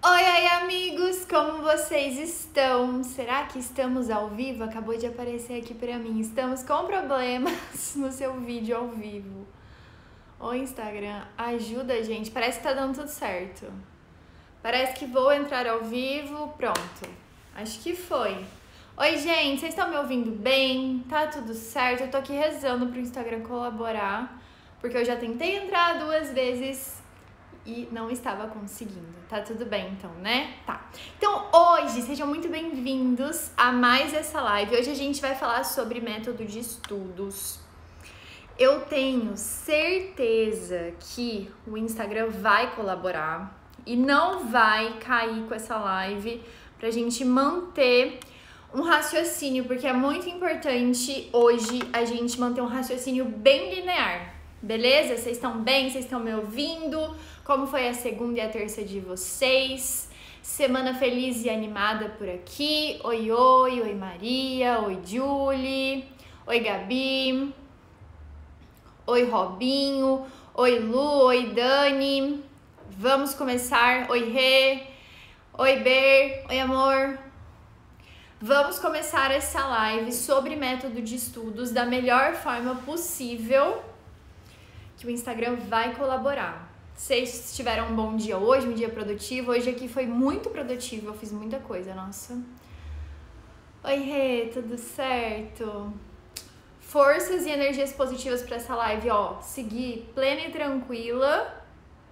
Oi, amigos, como vocês estão? Será que estamos ao vivo? Acabou de aparecer aqui pra mim. Estamos com problemas no seu vídeo ao vivo. O Instagram, ajuda a gente. Parece que tá dando tudo certo. Parece que vou entrar ao vivo. Pronto. Acho que foi. Oi, gente, vocês estão me ouvindo bem? Tá tudo certo? Eu tô aqui rezando pro Instagram colaborar, porque eu já tentei entrar 2 vezes e não estava conseguindo. Tá tudo bem então, né? Tá. Então hoje, sejam muito bem-vindos a mais essa live. Hoje a gente vai falar sobre método de estudos. Eu tenho certeza que o Instagram vai colaborar e não vai cair com essa live pra gente manter um raciocínio, porque é muito importante hoje a gente manter um raciocínio bem linear. Beleza? Vocês estão bem? Vocês estão me ouvindo? Como foi a segunda e a terça de vocês? Semana feliz e animada por aqui. Oi, oi, oi Maria, oi Julie, oi Gabi, oi Robinho, oi Lu, oi Dani. Vamos começar. Oi Rê, oi Ber, oi amor. Vamos começar essa live sobre método de estudos da melhor forma possível, que o Instagram vai colaborar. Vocês tiveram um bom dia hoje, um dia produtivo. Hoje aqui foi muito produtivo, eu fiz muita coisa, nossa. Oi, Rê, tudo certo? Forças e energias positivas para essa live, ó. Seguir plena e tranquila.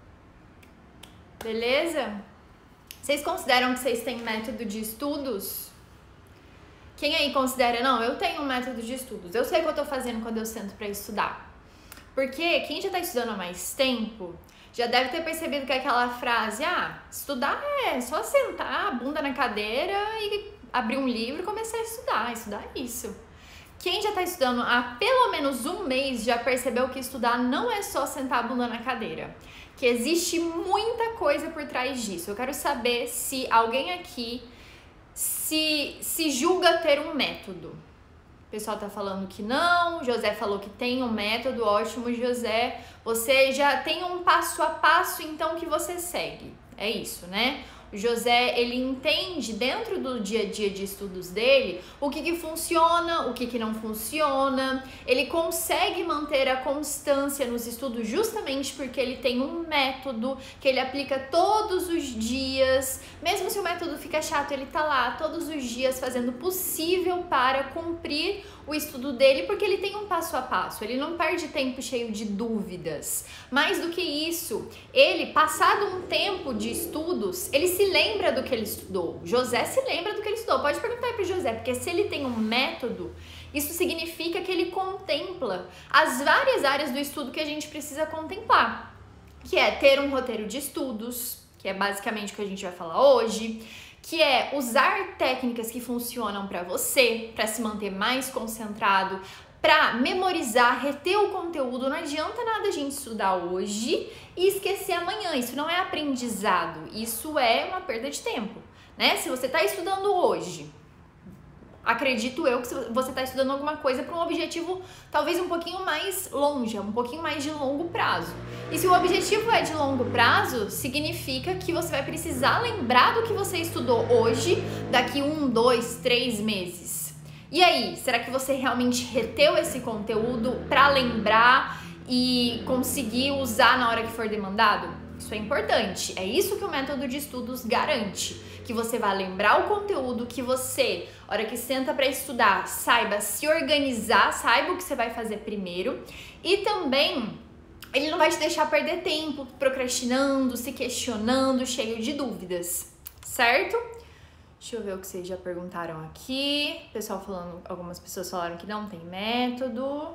Beleza? Vocês consideram que vocês têm método de estudos? Quem aí considera? Não, eu tenho um método de estudos. Eu sei o que eu tô fazendo quando eu sento para estudar. Porque quem já tá estudando há mais tempo já deve ter percebido que aquela frase, estudar é só sentar a bunda na cadeira e abrir um livro e começar a estudar. Estudar é isso. Quem já tá estudando há pelo menos um mês já percebeu que estudar não é só sentar a bunda na cadeira. Que existe muita coisa por trás disso. Eu quero saber se alguém aqui se julga ter um método. O pessoal tá falando que não, José falou que tem um método, ótimo, José. Você já tem um passo a passo, então, que você segue. É isso, né? O José, ele entende dentro do dia a dia de estudos dele o que funciona, o que não funciona. Ele consegue manter a constância nos estudos justamente porque ele tem um método que ele aplica todos os dias. Mesmo se o método fica chato, ele tá lá todos os dias fazendo o possível para cumprir o estudo dele, porque ele tem um passo a passo, ele não perde tempo cheio de dúvidas. Mais do que isso, ele, passado um tempo de estudos, ele se lembra do que ele estudou. José se lembra do que ele estudou. Pode perguntar aí pro José, porque se ele tem um método, isso significa que ele contempla as várias áreas do estudo que a gente precisa contemplar, que é ter um roteiro de estudos, que é basicamente o que a gente vai falar hoje, que é usar técnicas que funcionam para você, para se manter mais concentrado, para memorizar, reter o conteúdo. Não adianta nada a gente estudar hoje e esquecer amanhã. Isso não é aprendizado, isso é uma perda de tempo, né? Se você está estudando hoje, acredito eu que você está estudando alguma coisa para um objetivo talvez um pouquinho mais longe, um pouquinho mais de longo prazo. E se o objetivo é de longo prazo, significa que você vai precisar lembrar do que você estudou hoje, daqui 1, 2, 3 meses. E aí, será que você realmente reteu esse conteúdo para lembrar e conseguir usar na hora que for demandado? Isso é importante. É isso que o método de estudos garante. Que você vai lembrar o conteúdo, que você, na hora que senta para estudar, saiba se organizar, saiba o que você vai fazer primeiro. E também, ele não vai te deixar perder tempo procrastinando, se questionando, cheio de dúvidas, certo? Deixa eu ver o que vocês já perguntaram aqui. Pessoal falando, algumas pessoas falaram que não tem método.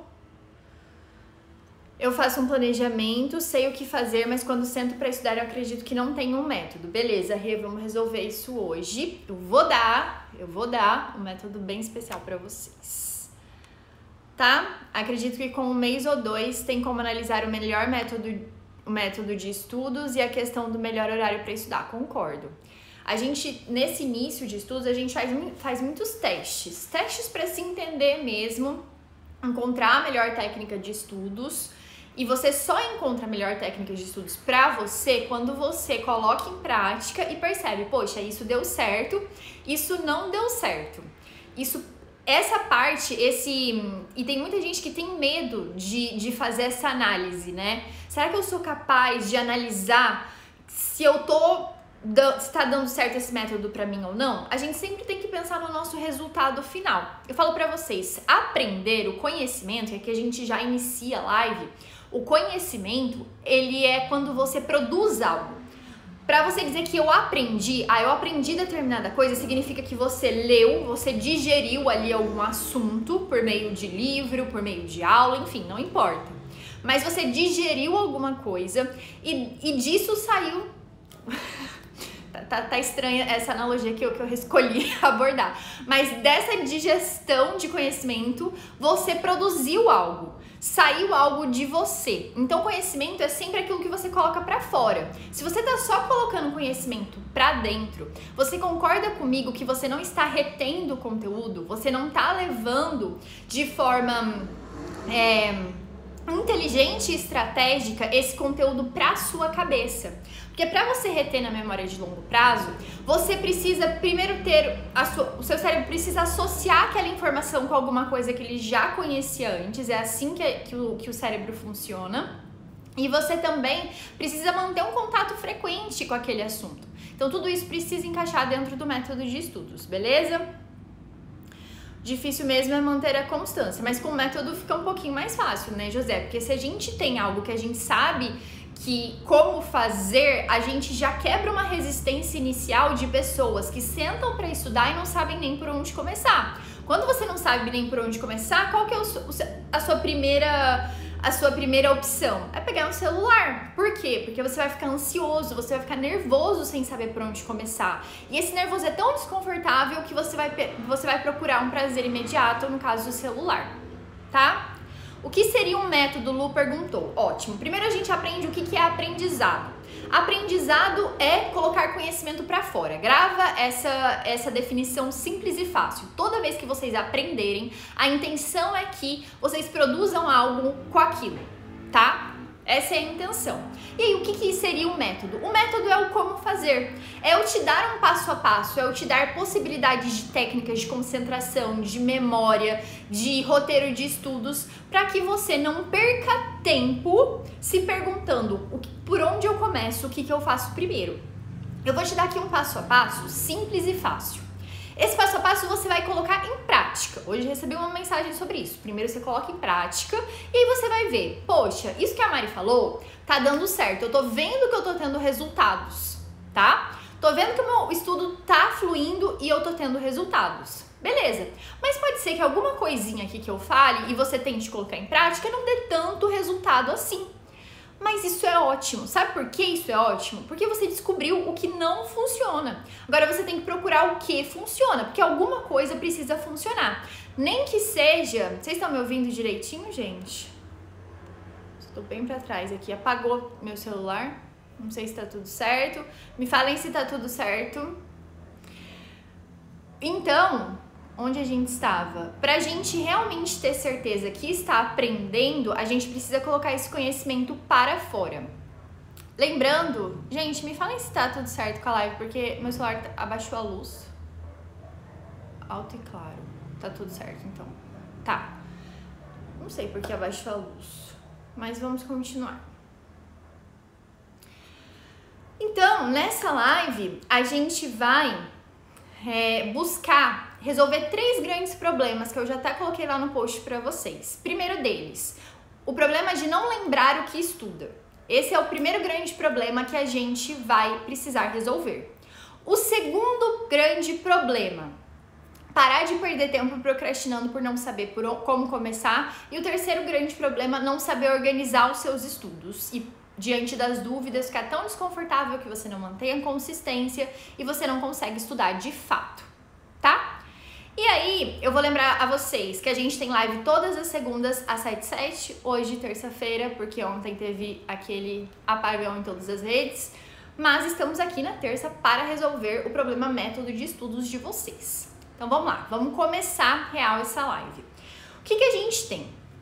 Eu faço um planejamento, sei o que fazer, mas quando sento para estudar eu acredito que não tem um método. Beleza, Rê, vamos resolver isso hoje. Eu vou dar um método bem especial para vocês. Tá? Acredito que com 1 mês ou 2 tem como analisar o método de estudos e a questão do melhor horário para estudar. Concordo. A gente, nesse início de estudos, a gente faz muitos testes. Testes para se entender mesmo, encontrar a melhor técnica de estudos E você só encontra a melhor técnica de estudos pra você quando você coloca em prática e percebe, poxa, isso deu certo, isso não deu certo. Essa parte, e tem muita gente que tem medo de fazer essa análise, né? Será que eu sou capaz de analisar se tá dando certo esse método pra mim ou não? A gente sempre tem que pensar no nosso resultado final. Eu falo pra vocês, aprender o conhecimento, é que a gente já inicia a live, o conhecimento, ele é quando você produz algo. Pra você dizer que eu aprendi determinada coisa, significa que você leu, você digeriu ali algum assunto por meio de livro, por meio de aula, enfim, não importa. Mas você digeriu alguma coisa e disso saiu... Tá estranha essa analogia que eu escolhi abordar. Mas dessa digestão de conhecimento, você produziu algo. Saiu algo de você. Então, conhecimento é sempre aquilo que você coloca pra fora. Se você tá só colocando conhecimento pra dentro, você concorda comigo que você não está retendo o conteúdo? Você não tá levando de forma inteligente e estratégica esse conteúdo pra sua cabeça. Porque para você reter na memória de longo prazo, você precisa primeiro o seu cérebro precisa associar aquela informação com alguma coisa que ele já conhecia antes, é assim que o cérebro funciona. E você também precisa manter um contato frequente com aquele assunto. Então tudo isso precisa encaixar dentro do método de estudos, beleza? Difícil mesmo é manter a constância, mas com o método fica um pouquinho mais fácil, né, José? Porque se a gente tem algo que a gente sabe que como fazer, a gente já quebra uma resistência inicial de pessoas que sentam para estudar e não sabem nem por onde começar. Quando você não sabe nem por onde começar, qual que é a sua primeira opção? É pegar um celular. Por quê? Porque você vai ficar ansioso, você vai ficar nervoso sem saber por onde começar. E esse nervoso é tão desconfortável que você vai procurar um prazer imediato, no caso do celular, tá? O que seria um método? Lu perguntou. Ótimo. Primeiro a gente aprende o que é aprendizado. Aprendizado é colocar conhecimento para fora. Grava essa definição simples e fácil. Toda vez que vocês aprenderem, a intenção é que vocês produzam algo com aquilo, tá? Essa é a intenção. E aí, o que seria um método? O método é o como fazer. É eu te dar um passo a passo, é eu te dar possibilidades de técnicas de concentração, de memória, de roteiro de estudos, para que você não perca tempo se perguntando por onde eu começo, o que eu faço primeiro. Eu vou te dar aqui um passo a passo simples e fácil. Esse passo a passo você vai colocar em prática. Hoje eu recebi uma mensagem sobre isso. Primeiro você coloca em prática e aí você vai ver, poxa, isso que a Mari falou tá dando certo. Eu tô vendo que eu tô tendo resultados, tá? Tô vendo que o meu estudo tá fluindo e eu tô tendo resultados. Beleza, mas pode ser que alguma coisinha aqui que eu fale e você tente colocar em prática não dê tanto resultado assim. Mas isso é ótimo. Sabe por que isso é ótimo? Porque você descobriu o que não funciona. Agora você tem que procurar o que funciona, porque alguma coisa precisa funcionar. Nem que seja... Vocês estão me ouvindo direitinho, gente? Estou bem pra trás aqui. Apagou meu celular. Não sei se tá tudo certo. Me falem se tá tudo certo. Então... onde a gente estava? Pra gente realmente ter certeza que está aprendendo, a gente precisa colocar esse conhecimento para fora. Lembrando, gente, me falem se tá tudo certo com a live, porque meu celular abaixou a luz. Alto e claro. Tá tudo certo, então. Tá. Não sei por que abaixou a luz, mas vamos continuar. Então, nessa live, a gente vai buscar resolver 3 grandes problemas que eu já até coloquei lá no post pra vocês. Primeiro deles, o problema de não lembrar o que estuda. Esse é o primeiro grande problema que a gente vai precisar resolver. O segundo grande problema, parar de perder tempo procrastinando por não saber como começar. E o terceiro grande problema, não saber organizar os seus estudos e diante das dúvidas, ficar tão desconfortável que você não mantém a consistência e você não consegue estudar de fato, tá? E aí, eu vou lembrar a vocês que a gente tem live todas as segundas às 7h07, hoje terça-feira, porque ontem teve aquele apagão em todas as redes, mas estamos aqui na terça para resolver o problema método de estudos de vocês. Então vamos lá, vamos começar real essa live. O que a gente tem?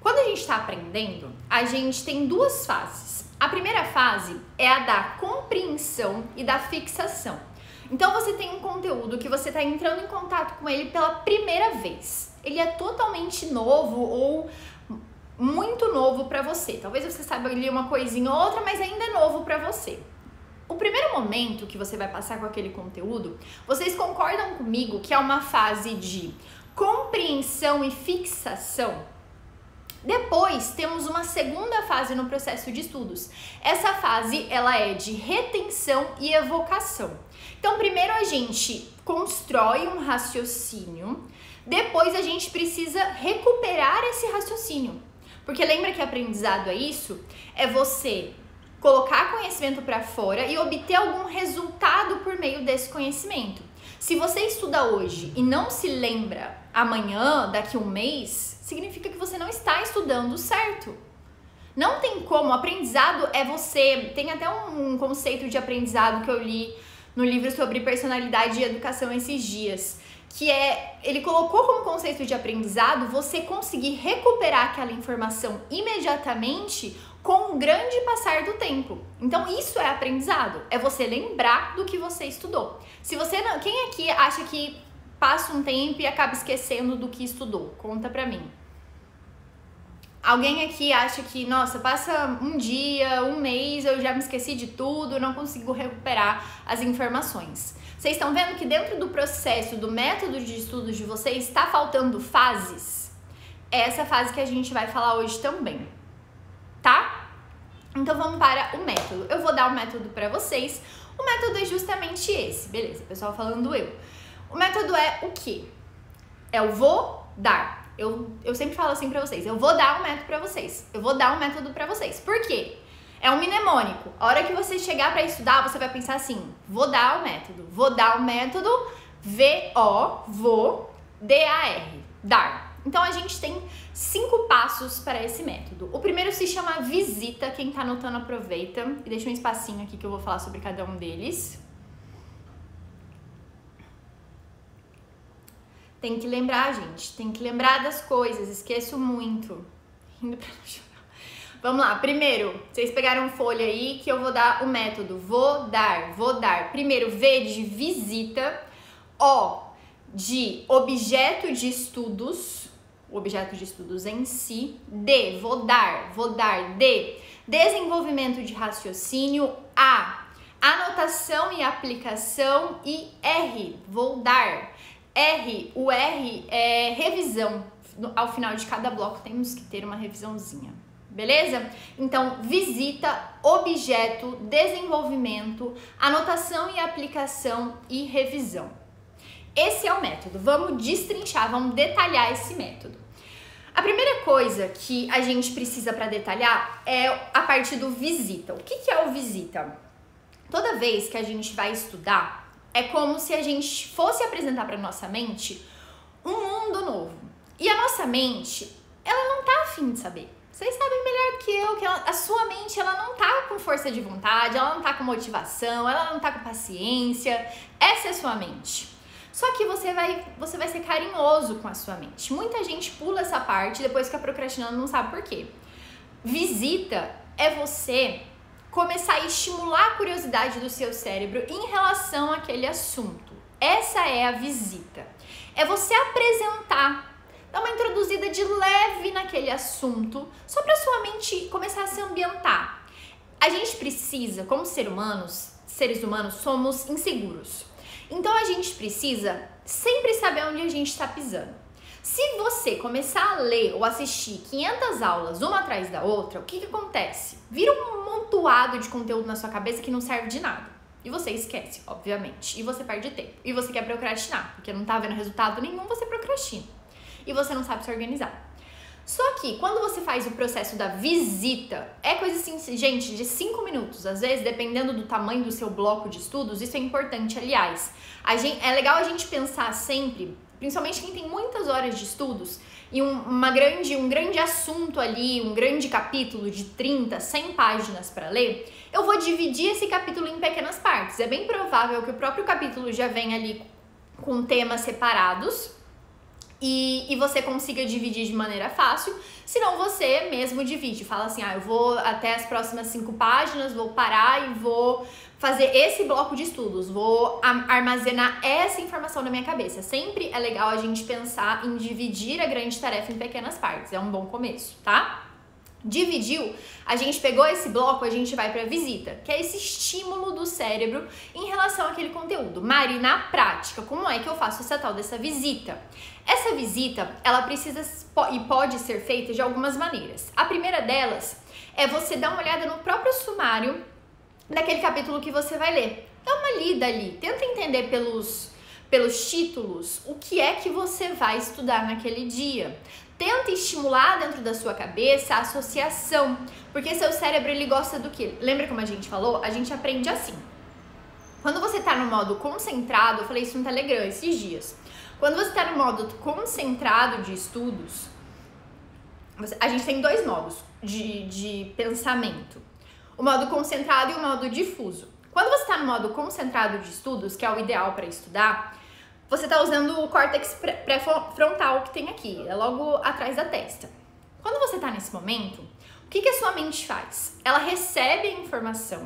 Quando a gente está aprendendo, a gente tem duas fases. A primeira fase é a da compreensão e da fixação. Então você tem um conteúdo que você está entrando em contato com ele pela primeira vez. Ele é totalmente novo ou muito novo para você. Talvez você saiba ali uma coisinha ou outra, mas ainda é novo para você. O primeiro momento que você vai passar com aquele conteúdo, vocês concordam comigo que é uma fase de compreensão e fixação? Depois temos uma segunda fase no processo de estudos. Essa fase ela é de retenção e evocação. Então primeiro a gente constrói um raciocínio, depois a gente precisa recuperar esse raciocínio. Porque lembra que aprendizado é isso? É você colocar conhecimento para fora e obter algum resultado por meio desse conhecimento. Se você estuda hoje e não se lembra amanhã, daqui a um mês, significa que você não está estudando certo. Não tem como, aprendizado é você... Tem até um conceito de aprendizado que eu li no livro sobre personalidade e educação esses dias, que é, ele colocou como conceito de aprendizado você conseguir recuperar aquela informação imediatamente com um grande passar do tempo. Então isso é aprendizado, é você lembrar do que você estudou. Se você não, quem aqui acha que passa um tempo e acaba esquecendo do que estudou? Conta pra mim. Alguém aqui acha que, nossa, passa um dia, um mês, eu já me esqueci de tudo, não consigo recuperar as informações. Vocês estão vendo que dentro do processo, do método de estudos de vocês, está faltando fases? É essa fase que a gente vai falar hoje também, tá? Então vamos para o método. Eu vou dar o método para vocês. O método é justamente esse, beleza? Pessoal falando eu. O método é o quê? É o vou dar. Eu sempre falo assim pra vocês, eu vou dar um método pra vocês. Eu vou dar um método pra vocês. Por quê? É um mnemônico. A hora que você chegar pra estudar, você vai pensar assim, vou dar o método. Vou dar o método V-O-V-O-D-A-R. Dar. Então a gente tem 5 passos para esse método. O primeiro se chama visita. Quem tá anotando aproveita. E deixa um espacinho aqui que eu vou falar sobre cada um deles. Tem que lembrar, gente. Tem que lembrar das coisas. Esqueço muito. Rindo pra não chorar. Vamos lá. Primeiro, vocês pegaram folha aí que eu vou dar o método. Vou dar. Primeiro, V de visita. O de objeto de estudos. O objeto de estudos em si. D, vou dar. D, desenvolvimento de raciocínio. A, anotação e aplicação. E R, vou dar. R, o R é revisão. Ao final de cada bloco temos que ter uma revisãozinha, beleza? Então, visita, objeto, desenvolvimento, anotação e aplicação e revisão. Esse é o método. Vamos destrinchar, vamos detalhar esse método. A primeira coisa que a gente precisa para detalhar é a parte do visita. O que é o visita? Toda vez que a gente vai estudar, é como se a gente fosse apresentar para nossa mente um mundo novo. E a nossa mente, ela não tá afim de saber. Vocês sabem melhor que eu que a sua mente, ela não tá com força de vontade, ela não tá com motivação, ela não tá com paciência. Essa é a sua mente. Só que você vai ser carinhoso com a sua mente. Muita gente pula essa parte, depois fica procrastinando, não sabe por quê. Visita é você começar a estimular a curiosidade do seu cérebro em relação àquele assunto. Essa é a visita. É você apresentar, dar uma introduzida de leve naquele assunto, só para sua mente começar a se ambientar. A gente precisa, como seres humanos, somos inseguros. Então a gente precisa sempre saber onde a gente está pisando. Se você começar a ler ou assistir 500 aulas uma atrás da outra, o que acontece? Vira um montoado de conteúdo na sua cabeça que não serve de nada. E você esquece, obviamente. E você perde tempo. E você quer procrastinar, porque não tá vendo resultado nenhum, você procrastina. E você não sabe se organizar. Só que quando você faz o processo da visita, é coisa assim, gente, de 5 minutos. Às vezes, dependendo do tamanho do seu bloco de estudos, isso é importante, aliás. É legal a gente pensar sempre, principalmente quem tem muitas horas de estudos, e um grande assunto ali, um grande capítulo de 30, 100 páginas para ler, eu vou dividir esse capítulo em pequenas partes. É bem provável que o próprio capítulo já venha ali com temas separados, e você consiga dividir de maneira fácil. Senão você mesmo divide, fala assim, eu vou até as próximas 5 páginas, vou parar e vou fazer esse bloco de estudos, vou armazenar essa informação na minha cabeça. Sempre é legal a gente pensar em dividir a grande tarefa em pequenas partes, é um bom começo, tá? Dividiu, a gente pegou esse bloco, a gente vai pra visita, que é esse estímulo do cérebro em relação àquele conteúdo. Mari, na prática, como é que eu faço essa tal dessa visita? Essa visita, ela precisa e pode ser feita de algumas maneiras. A primeira delas é você dar uma olhada no próprio sumário daquele capítulo que você vai ler. Dá uma lida ali, tenta entender pelos títulos o que é que você vai estudar naquele dia. Tenta estimular dentro da sua cabeça a associação, porque seu cérebro ele gosta do quê? Lembra como a gente falou? A gente aprende assim. Quando você tá no modo concentrado, eu falei isso no Telegram esses dias. Quando você tá no modo concentrado de estudos, a gente tem 2 modos de pensamento. O modo concentrado e o modo difuso. Quando você tá no modo concentrado de estudos, que é o ideal para estudar, você tá usando o córtex pré-frontal que tem aqui, é logo atrás da testa. Quando você tá nesse momento, o que a sua mente faz? Ela recebe a informação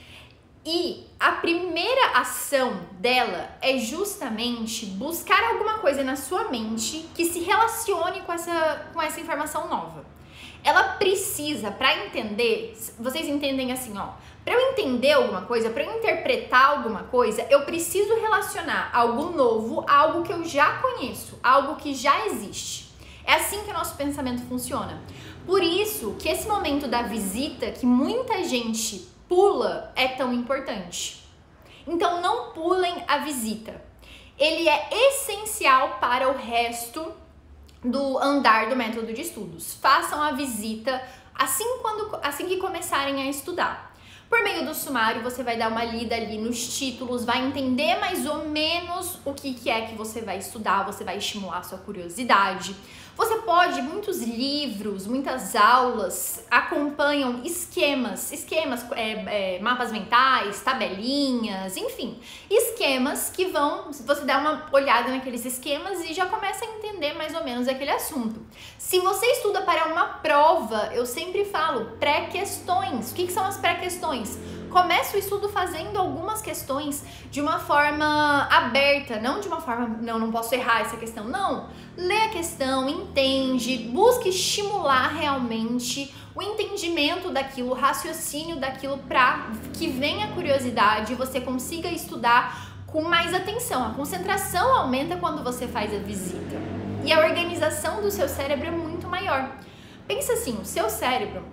e a primeira ação dela é justamente buscar alguma coisa na sua mente que se relacione com essa informação nova. Ela precisa, para entender, vocês entendem assim, para eu entender alguma coisa, para eu interpretar alguma coisa, eu preciso relacionar algo novo a algo que eu já conheço, algo que já existe. É assim que o nosso pensamento funciona. Por isso que esse momento da visita, que muita gente pula, é tão importante. Então não pulem a visita. Ele é essencial para o resto do andar do método de estudos. Façam a visita assim que começarem a estudar. Por meio do sumário, você vai dar uma lida ali nos títulos, vai entender mais ou menos o que é que você vai estudar, você vai estimular a sua curiosidade. Você pode, muitos livros, muitas aulas acompanham esquemas, mapas mentais, tabelinhas, enfim, esquemas que você dá uma olhada naqueles esquemas e já começa a entender mais ou menos aquele assunto. Se você estuda para uma prova, eu sempre falo pré-questões. O que são as pré-questões? Começa o estudo fazendo algumas questões de uma forma aberta, não de uma forma, não posso errar essa questão, não. Lê a questão, entende, busque estimular realmente o entendimento daquilo, o raciocínio daquilo para que venha a curiosidade e você consiga estudar com mais atenção. A concentração aumenta quando você faz a visita e a organização do seu cérebro é muito maior. Pensa assim, o seu cérebro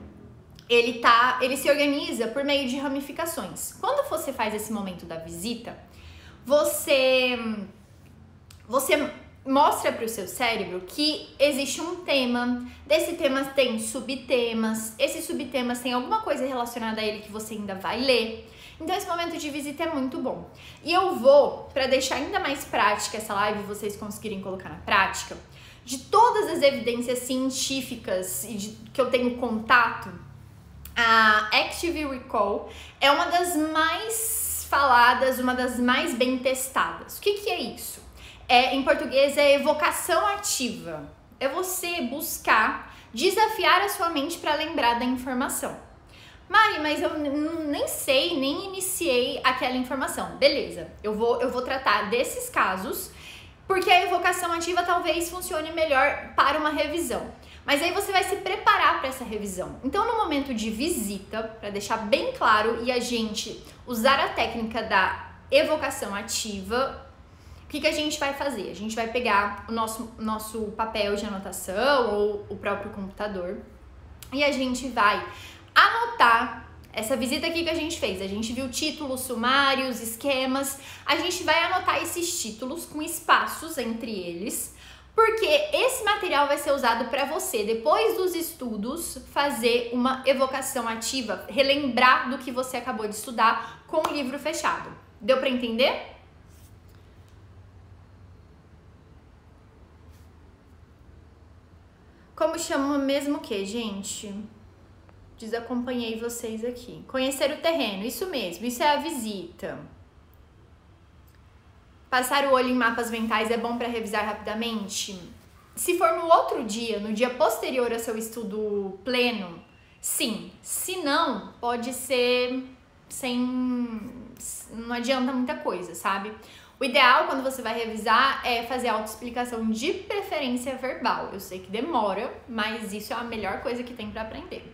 ele se organiza por meio de ramificações. Quando você faz esse momento da visita, você mostra para o seu cérebro que existe um tema, desse tema tem subtemas, esses subtemas têm alguma coisa relacionada a ele que você ainda vai ler. Então esse momento de visita é muito bom. E eu vou, para deixar ainda mais prática essa live e vocês conseguirem colocar na prática, de todas as evidências científicas que eu tenho contato, a Active Recall é uma das mais faladas, uma das mais bem testadas. O que é isso? Em português é evocação ativa. É você buscar desafiar a sua mente para lembrar da informação. Mari, mas eu nem sei, nem iniciei aquela informação. Beleza, eu vou tratar desses casos, porque a evocação ativa talvez funcione melhor para uma revisão. Mas aí você vai se preparar para essa revisão. Então, no momento de visita, para deixar bem claro e a gente usar a técnica da evocação ativa, o que a gente vai fazer? A gente vai pegar o nosso papel de anotação ou o próprio computador e a gente vai anotar essa visita aqui que a gente fez. A gente viu títulos, sumários, esquemas. A gente vai anotar esses títulos com espaços entre eles, porque esse material vai ser usado para você, depois dos estudos, fazer uma evocação ativa, relembrar do que você acabou de estudar com o livro fechado. Deu para entender? Como chama mesmo o que, gente? Desacompanhei vocês aqui. Conhecer o terreno, isso mesmo, isso é a visita. Passar o olho em mapas mentais é bom para revisar rapidamente? Se for no outro dia, no dia posterior ao seu estudo pleno, sim. Se não, pode ser sem... não adianta muita coisa, sabe? O ideal, quando você vai revisar, é fazer autoexplicação, de preferência verbal. Eu sei que demora, mas isso é a melhor coisa que tem pra aprender.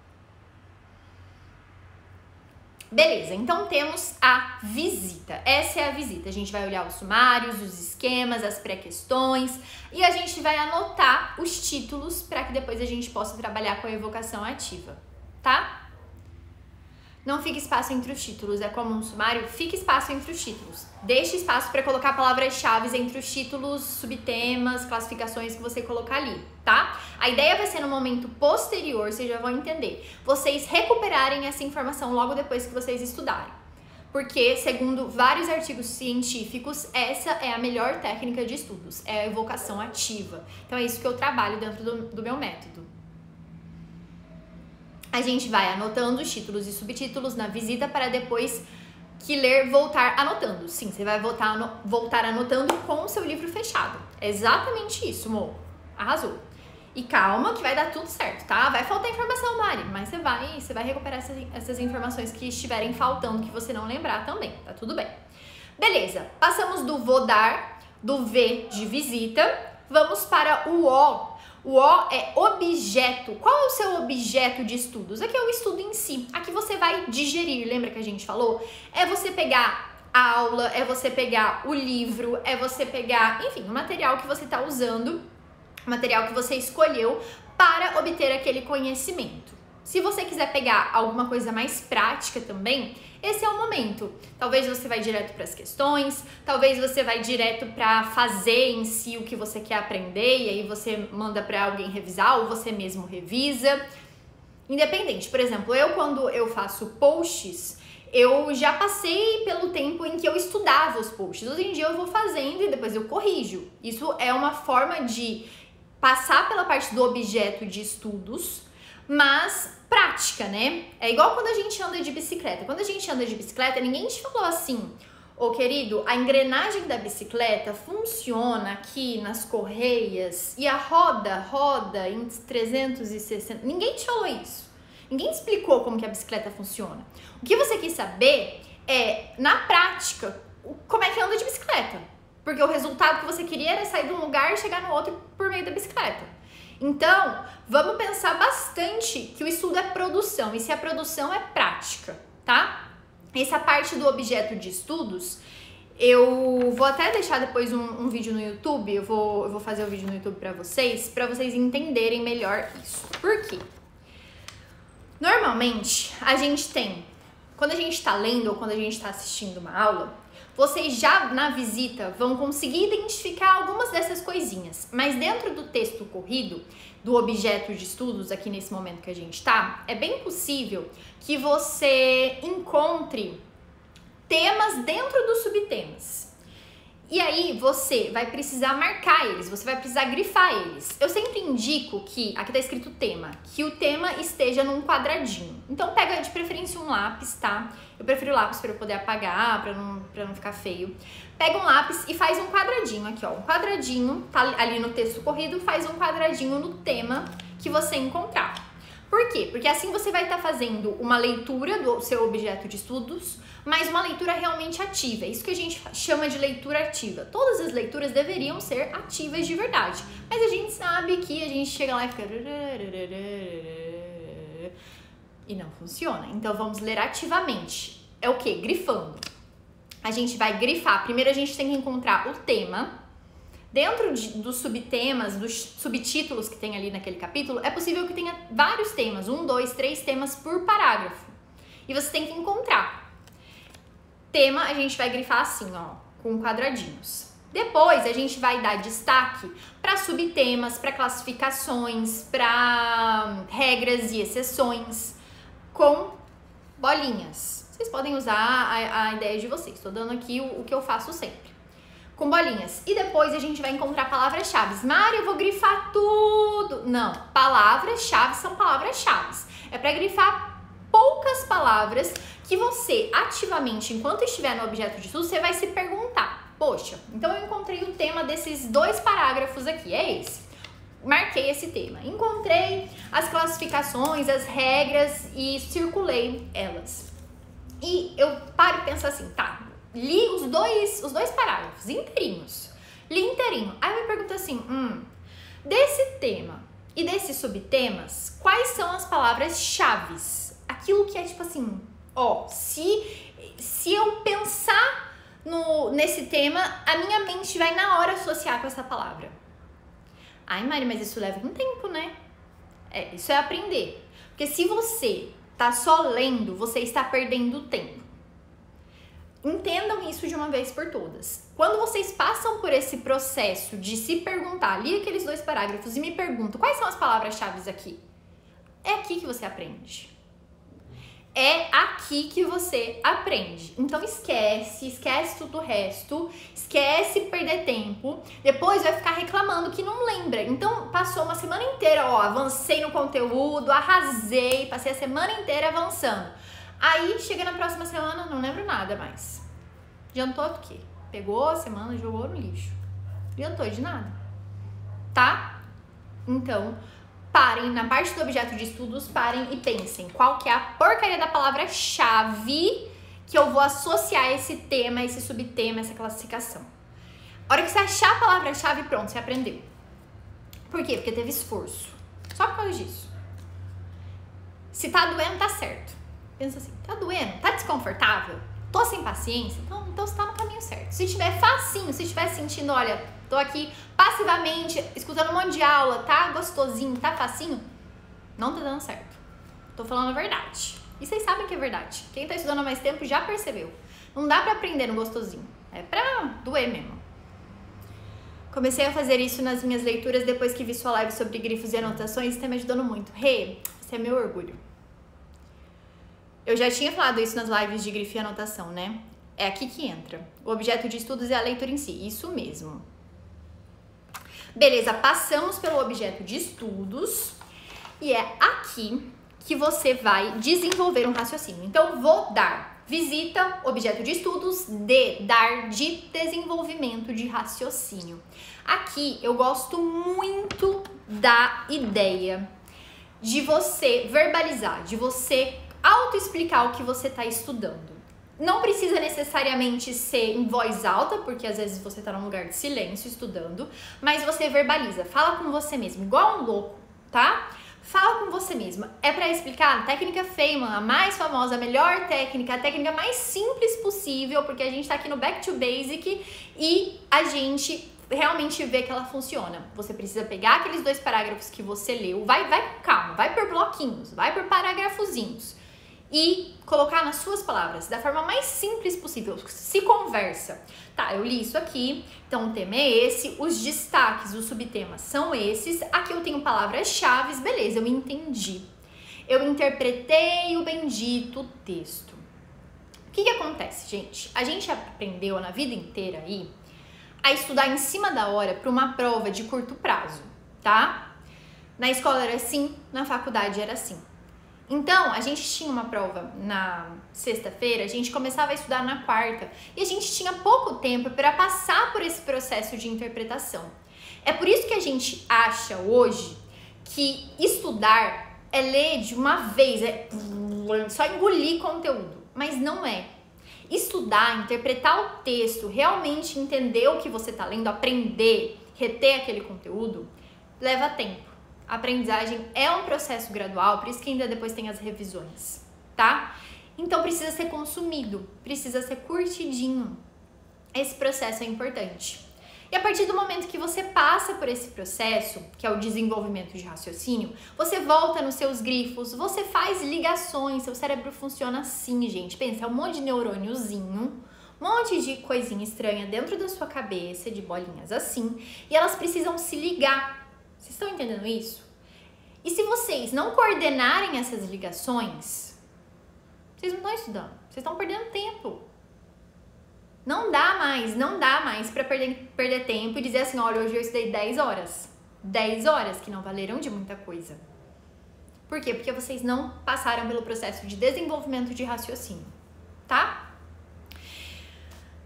Beleza, então temos a visita. Essa é a visita. A gente vai olhar os sumários, os esquemas, as pré-questões e a gente vai anotar os títulos para que depois a gente possa trabalhar com a evocação ativa, tá? Não fique espaço entre os títulos, é como um sumário, fique espaço entre os títulos. Deixe espaço para colocar palavras-chave entre os títulos, subtemas, classificações que você colocar ali, tá? A ideia vai ser no momento posterior, vocês já vão entender, vocês recuperarem essa informação logo depois que vocês estudarem. Porque, segundo vários artigos científicos, essa é a melhor técnica de estudos, é a evocação ativa. Então é isso que eu trabalho dentro do meu método. A gente vai anotando os títulos e subtítulos na visita para depois que ler, voltar anotando. Sim, você vai voltar anotando com o seu livro fechado. É exatamente isso, amor. Arrasou. E calma que vai dar tudo certo, tá? Vai faltar informação, Mari, mas você vai recuperar essas informações que estiverem faltando, que você não lembrar também, tá tudo bem. Beleza, passamos do vou dar, do V de visita, vamos para o O. O O é objeto. Qual é o seu objeto de estudos? Aqui é o estudo em si. Aqui você vai digerir, lembra que a gente falou? É você pegar a aula, é você pegar o livro, é você pegar, enfim, o material que você está usando, o material que você escolheu para obter aquele conhecimento. Se você quiser pegar alguma coisa mais prática também, esse é o momento. Talvez você vai direto para as questões, talvez você vai direto para fazer em si o que você quer aprender e aí você manda para alguém revisar ou você mesmo revisa. Independente, por exemplo, quando eu faço posts, eu já passei pelo tempo em que eu estudava os posts. Hoje em dia eu vou fazendo e depois eu corrijo. Isso é uma forma de passar pela parte do objeto de estudos, mas prática, né? É igual quando a gente anda de bicicleta. Quando a gente anda de bicicleta, ninguém te falou assim, ô querido, a engrenagem da bicicleta funciona aqui nas correias e a roda roda em 360. Ninguém te falou isso. Ninguém te explicou como que a bicicleta funciona. O que você quis saber é, na prática, como é que anda de bicicleta. Porque o resultado que você queria era sair de um lugar e chegar no outro por meio da bicicleta. Então, vamos pensar bastante que o estudo é produção, e se a produção é prática, tá? Essa parte do objeto de estudos, eu vou até deixar depois um vídeo no YouTube, eu vou fazer o vídeo no YouTube para vocês entenderem melhor isso. Por quê? Normalmente, a gente tem, quando a gente tá lendo ou quando a gente tá assistindo uma aula, vocês já na visita vão conseguir identificar algumas dessas coisinhas, mas dentro do texto corrido, do objeto de estudos, aqui nesse momento que a gente tá, é bem possível que você encontre temas dentro dos subtemas. E aí você vai precisar marcar eles, você vai precisar grifar eles. Eu sempre indico que, aqui tá escrito tema, que o tema esteja num quadradinho. Então pega de preferência um lápis, tá? Eu prefiro lápis para eu poder apagar, pra não ficar feio. Pega um lápis e faz um quadradinho aqui, ó. Um quadradinho, tá ali no texto corrido, faz um quadradinho no tema que você encontrar. Por quê? Porque assim você vai estar fazendo uma leitura do seu objeto de estudos, mas uma leitura realmente ativa. É isso que a gente chama de leitura ativa. Todas as leituras deveriam ser ativas de verdade, mas a gente sabe que a gente chega lá e fica... e não funciona. Então vamos ler ativamente. É o quê? Grifando. A gente vai grifar. Primeiro a gente tem que encontrar o tema. Dentro dos subtemas, dos subtítulos que tem ali naquele capítulo, é possível que tenha vários temas, 1, 2, 3 temas por parágrafo. E você tem que encontrar. Tema a gente vai grifar assim, ó, com quadradinhos. Depois a gente vai dar destaque para subtemas, para classificações, para regras e exceções, com bolinhas. Vocês podem usar a ideia de vocês. Estou dando aqui o que eu faço sempre. Com bolinhas. E depois a gente vai encontrar palavras-chave. Mari, eu vou grifar tudo. Não, palavras-chave são palavras-chave. É para grifar poucas palavras que você ativamente, enquanto estiver no objeto de estudo, você vai se perguntar. Poxa, então eu encontrei o tema desses 2 parágrafos aqui, é esse. Marquei esse tema, encontrei as classificações, as regras e circulei elas. E eu paro e penso assim, tá, li os dois parágrafos inteirinhos, li inteirinho. Aí eu me pergunto assim, desse tema e desses subtemas, quais são as palavras-chave? Aquilo que é tipo assim, ó, se eu pensar nesse tema, a minha mente vai na hora associar com essa palavra. Ai, Mari, mas isso leva um tempo, né? Isso é aprender. Porque se você tá só lendo, você está perdendo tempo. Entendam isso de uma vez por todas. Quando vocês passam por esse processo de se perguntar, li aqueles 2 parágrafos e me perguntam quais são as palavras-chave aqui, é aqui que você aprende. É aqui que você aprende. Então esquece tudo o resto, esquece perder tempo, depois vai ficar reclamando que não lembra. Então passou uma semana inteira, ó, avancei no conteúdo, arrasei, passei a semana inteira avançando. Aí chega na próxima semana, não lembro nada mais. Adiantou do quê? Pegou a semana, jogou no lixo. Adiantou de nada. Tá? Então, parem, na parte do objeto de estudos, parem e pensem qual que é a porcaria da palavra-chave que eu vou associar esse tema, esse subtema, essa classificação. A hora que você achar a palavra-chave, pronto, você aprendeu. Por quê? Porque teve esforço. Só por causa disso. Se tá doendo, tá certo. Pensa assim, tá doendo? Tá desconfortável? Tô sem paciência? Então você tá no caminho certo. Se tiver facinho, se estiver sentindo, olha, tô aqui passivamente, escutando um monte de aula, tá gostosinho, tá facinho, não tá dando certo. Tô falando a verdade. E vocês sabem que é verdade. Quem tá estudando há mais tempo já percebeu. Não dá pra aprender no gostosinho. É pra doer mesmo. Comecei a fazer isso nas minhas leituras depois que vi sua live sobre grifos e anotações e tá me ajudando muito. Rê, você é meu orgulho. Eu já tinha falado isso nas lives de grifo e anotação, né? É aqui que entra. O objeto de estudos é a leitura em si. Isso mesmo. Beleza, passamos pelo objeto de estudos e é aqui que você vai desenvolver um raciocínio. Então, vou dar visita, objeto de estudos, dar de desenvolvimento de raciocínio. Aqui eu gosto muito da ideia de você verbalizar, de você autoexplicar o que você está estudando. Não precisa necessariamente ser em voz alta, porque às vezes você está num lugar de silêncio estudando, mas você verbaliza, fala com você mesmo, igual um louco, tá? Fala com você mesma. É para explicar a técnica Feynman, a mais famosa, a melhor técnica, a técnica mais simples possível, porque a gente tá aqui no Back to Basic e a gente realmente vê que ela funciona. Você precisa pegar aqueles 2 parágrafos que você leu, vai com calma, vai por bloquinhos, vai por parágrafozinhos e colocar nas suas palavras, da forma mais simples possível. Se conversa. Tá, eu li isso aqui, então o tema é esse, os destaques, os subtemas são esses, aqui eu tenho palavras-chave, beleza, eu entendi. Eu interpretei o bendito texto. O que acontece, gente? A gente aprendeu na vida inteira aí a estudar em cima da hora para uma prova de curto prazo, tá? Na escola era assim, na faculdade era assim. Então, a gente tinha uma prova na sexta-feira, a gente começava a estudar na quarta e a gente tinha pouco tempo para passar por esse processo de interpretação. É por isso que a gente acha hoje que estudar é ler de uma vez, é só engolir conteúdo, mas não é. Estudar, interpretar o texto, realmente entender o que você está lendo, aprender, reter aquele conteúdo, leva tempo. A aprendizagem é um processo gradual, por isso que ainda depois tem as revisões, tá? Então precisa ser consumido, precisa ser curtidinho. Esse processo é importante. E a partir do momento que você passa por esse processo, que é o desenvolvimento de raciocínio, você volta nos seus grifos, você faz ligações, seu cérebro funciona assim, gente. Pensa, é um monte de neurôniozinho, um monte de coisinha estranha dentro da sua cabeça, de bolinhas assim, e elas precisam se ligar. Vocês estão entendendo isso? E se vocês não coordenarem essas ligações, vocês não estão estudando, vocês estão perdendo tempo. Não dá mais para perder tempo e dizer assim, olha, hoje eu estudei 10 horas. 10 horas que não valeram de muita coisa. Por quê? Porque vocês não passaram pelo processo de desenvolvimento de raciocínio, tá?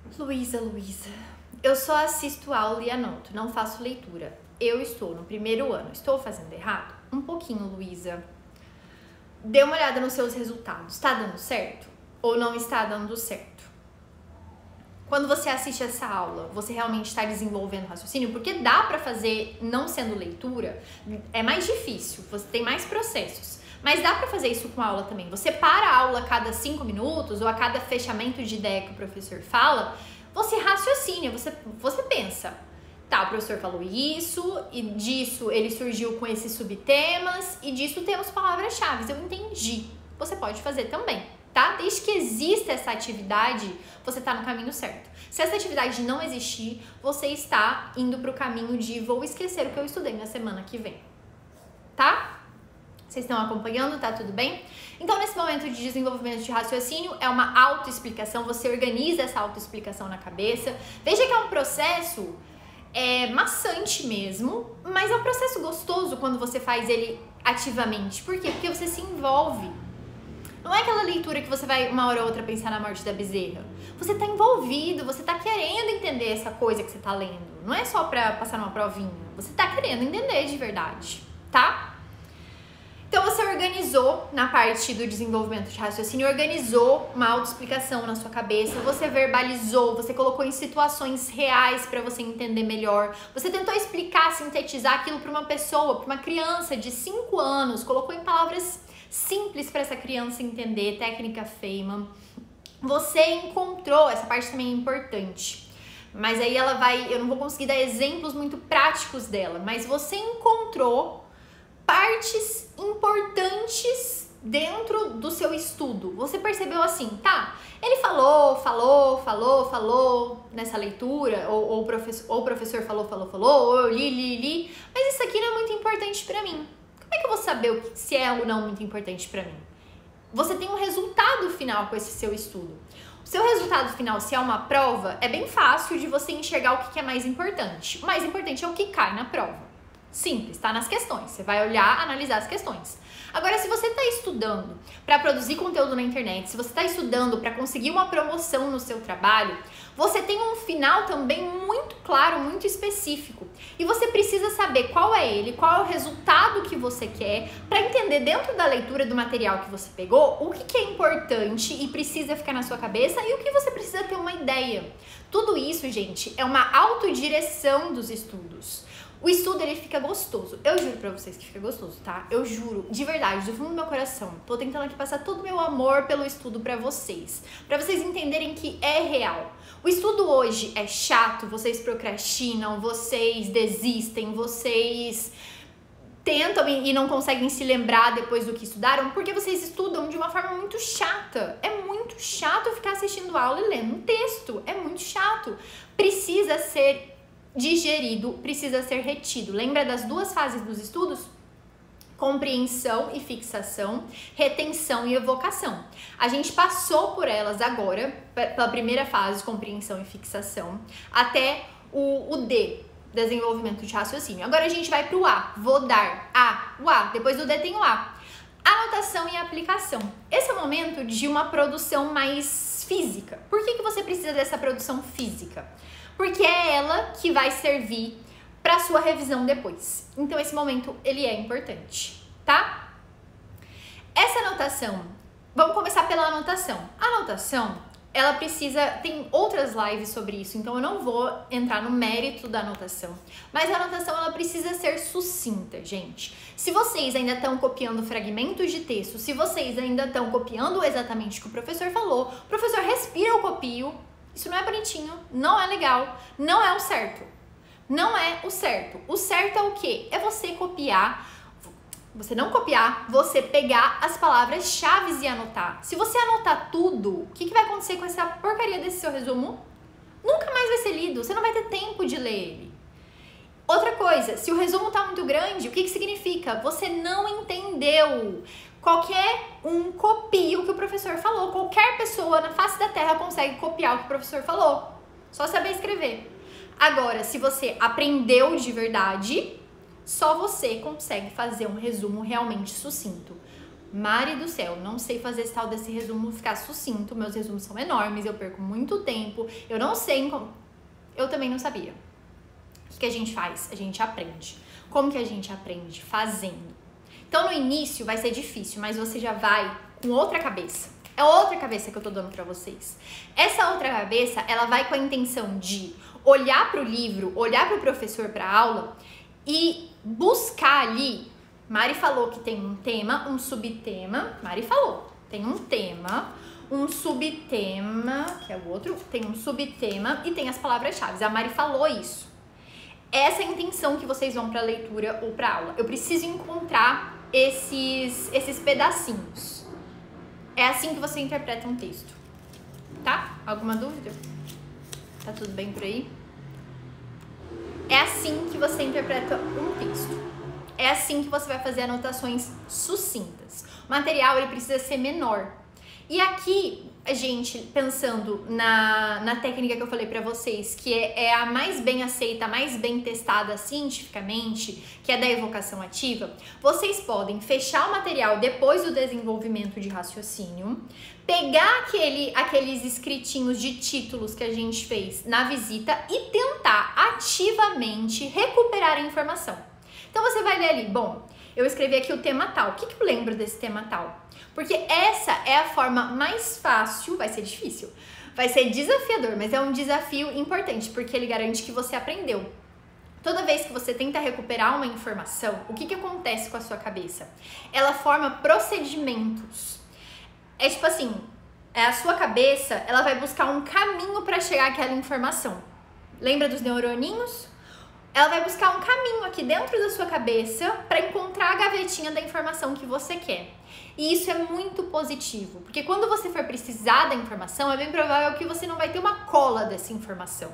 Luísa, eu só assisto aula e anoto, não faço leitura. Eu estou no primeiro ano, estou fazendo errado? Um pouquinho, Luísa. Dê uma olhada nos seus resultados, está dando certo ou não está dando certo? Quando você assiste essa aula, você realmente está desenvolvendo raciocínio? Porque dá para fazer não sendo leitura, é mais difícil, você tem mais processos. Mas dá pra fazer isso com a aula também. Você para a aula a cada 5 minutos ou a cada fechamento de ideia que o professor fala, você raciocina, você pensa, tá, o professor falou isso, e disso ele surgiu com esses subtemas, e disso temos palavras-chave. Eu entendi. Você pode fazer também, tá? Desde que exista essa atividade, você tá no caminho certo. Se essa atividade não existir, você está indo pro caminho de vou esquecer o que eu estudei na semana que vem, tá? Vocês estão acompanhando? Tá tudo bem? Então, nesse momento de desenvolvimento de raciocínio, é uma autoexplicação, você organiza essa autoexplicação na cabeça. Veja que é um processo maçante mesmo, mas é um processo gostoso quando você faz ele ativamente. Por quê? Porque você se envolve. Não é aquela leitura que você vai uma hora ou outra pensar na morte da bezerra. Você tá envolvido, você tá querendo entender essa coisa que você tá lendo. Não é só pra passar numa provinha. Você tá querendo entender de verdade, tá? Então você organizou na parte do desenvolvimento de raciocínio, organizou uma autoexplicação na sua cabeça, você verbalizou, você colocou em situações reais para você entender melhor, você tentou explicar, sintetizar aquilo para uma pessoa, para uma criança de 5 anos, colocou em palavras simples para essa criança entender, técnica Feynman. Você encontrou, essa parte também é importante, mas aí ela vai, eu não vou conseguir dar exemplos muito práticos dela, mas você encontrou partes importantes dentro do seu estudo. Você percebeu assim, tá? Ele falou nessa leitura, ou o professor falou, ou eu li, mas isso aqui não é muito importante pra mim. Como é que eu vou saber se é ou não muito importante pra mim? Você tem um resultado final com esse seu estudo. O seu resultado final, se é uma prova, é bem fácil de você enxergar o que é mais importante. O mais importante é o que cai na prova. Simples, tá nas questões. Você vai olhar, analisar as questões. Agora, se você está estudando para produzir conteúdo na internet, se você está estudando para conseguir uma promoção no seu trabalho, você tem um final também muito claro, muito específico. E você precisa saber qual é ele, qual é o resultado que você quer, para entender dentro da leitura do material que você pegou, o que é importante e precisa ficar na sua cabeça e o que você precisa ter uma ideia. Tudo isso, gente, é uma autodireção dos estudos. O estudo, ele fica gostoso. Eu juro pra vocês que fica gostoso, tá? Eu juro, de verdade, do fundo do meu coração. Tô tentando aqui passar todo o meu amor pelo estudo pra vocês entenderem que é real. O estudo hoje é chato, vocês procrastinam, vocês desistem, vocês tentam e não conseguem se lembrar depois do que estudaram, porque vocês estudam de uma forma muito chata. É muito chato ficar assistindo aula e lendo um texto. É muito chato. Precisa ser digerido, precisa ser retido. Lembra das 2 fases dos estudos? Compreensão e fixação, retenção e evocação. A gente passou por elas agora, pela primeira fase, compreensão e fixação, até o D, desenvolvimento de raciocínio. Agora a gente vai pro A, vou dar o A, depois do D tem o A. Anotação e aplicação. Esse é o momento de uma produção mais física. Por que você precisa dessa produção física? Porque é ela que vai servir para sua revisão depois. Então esse momento ele é importante, tá? Essa anotação, vamos começar pela anotação. A anotação, ela precisa, tem outras lives sobre isso, então eu não vou entrar no mérito da anotação, mas a anotação ela precisa ser sucinta, gente. Se vocês ainda estão copiando fragmentos de texto, se vocês ainda estão copiando exatamente o que o professor falou, o professor respira, eu copio. Isso não é bonitinho, não é legal, não é o certo. Não é o certo. O certo é o quê? É você copiar, você não copiar, você pegar as palavras-chave e anotar. Se você anotar tudo, o que vai acontecer com essa porcaria desse seu resumo? Nunca mais vai ser lido, você não vai ter tempo de ler ele. Outra coisa, se o resumo tá muito grande, o que significa? Você não entendeu. Qualquer um copia o que o professor falou. Qualquer pessoa na face da terra consegue copiar o que o professor falou. Só saber escrever. Agora, se você aprendeu de verdade, só você consegue fazer um resumo realmente sucinto. Mari do céu, não sei fazer esse tal desse resumo ficar sucinto, meus resumos são enormes, eu perco muito tempo, eu não sei como... Eu também não sabia. O que a gente faz? A gente aprende. Como que a gente aprende? Fazendo. Então, no início vai ser difícil, mas você já vai com outra cabeça. É outra cabeça que eu tô dando pra vocês. Essa outra cabeça, ela vai com a intenção de olhar pro livro, olhar pro professor, pra aula e buscar ali. Mari falou que tem um tema, um subtema. Mari falou, tem um tema, um subtema, que é o outro, tem um subtema e tem as palavras-chave. A Mari falou isso. Essa é a intenção que vocês vão pra leitura ou pra aula. Eu preciso encontrar esses pedacinhos. É assim que você interpreta um texto, tá? Alguma dúvida? Tá tudo bem por aí? É assim que você interpreta um texto. É assim que você vai fazer anotações sucintas. O material, ele precisa ser menor. E aqui, a gente, pensando na técnica que eu falei pra vocês, que é a mais bem aceita, a mais bem testada cientificamente, que é da evocação ativa, vocês podem fechar o material depois do desenvolvimento de raciocínio, pegar aqueles escritinhos de títulos que a gente fez na visita e tentar ativamente recuperar a informação. Então você vai ler ali, bom, eu escrevi aqui o tema tal, o que eu lembro desse tema tal? Porque essa é a forma mais fácil, vai ser difícil, vai ser desafiador, mas é um desafio importante, porque ele garante que você aprendeu. Toda vez que você tenta recuperar uma informação, o que acontece com a sua cabeça? Ela forma procedimentos. É tipo assim, a sua cabeça, ela vai buscar um caminho para chegar àquela informação. Lembra dos neuroninhos? Ela vai buscar um caminho aqui dentro da sua cabeça para encontrar a gavetinha da informação que você quer. E isso é muito positivo, porque quando você for precisar da informação, é bem provável que você não vai ter uma cola dessa informação.